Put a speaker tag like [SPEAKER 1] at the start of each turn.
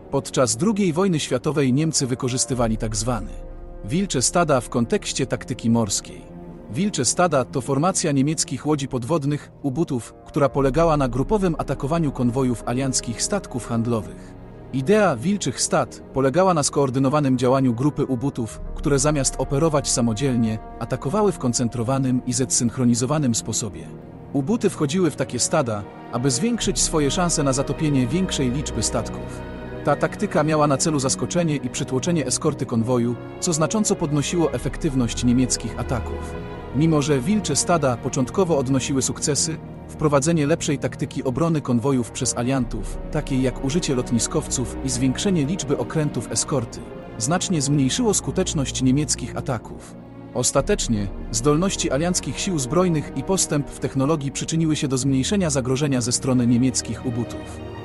[SPEAKER 1] Podczas II wojny światowej Niemcy wykorzystywali tzw. wilcze stada w kontekście taktyki morskiej. Wilcze stada to formacja niemieckich łodzi podwodnych, U-bootów, która polegała na grupowym atakowaniu konwojów alianckich statków handlowych. Idea wilczych stad polegała na skoordynowanym działaniu grupy U-bootów, które zamiast operować samodzielnie, atakowały w koncentrowanym i zsynchronizowanym sposobie. U-booty wchodziły w takie stada, aby zwiększyć swoje szanse na zatopienie większej liczby statków. Ta taktyka miała na celu zaskoczenie i przytłoczenie eskorty konwoju, co znacząco podnosiło efektywność niemieckich ataków. Mimo że wilcze stada początkowo odnosiły sukcesy, wprowadzenie lepszej taktyki obrony konwojów przez aliantów, takiej jak użycie lotniskowców i zwiększenie liczby okrętów eskorty, znacznie zmniejszyło skuteczność niemieckich ataków. Ostatecznie, zdolności alianckich sił zbrojnych i postęp w technologii przyczyniły się do zmniejszenia zagrożenia ze strony niemieckich U-bootów.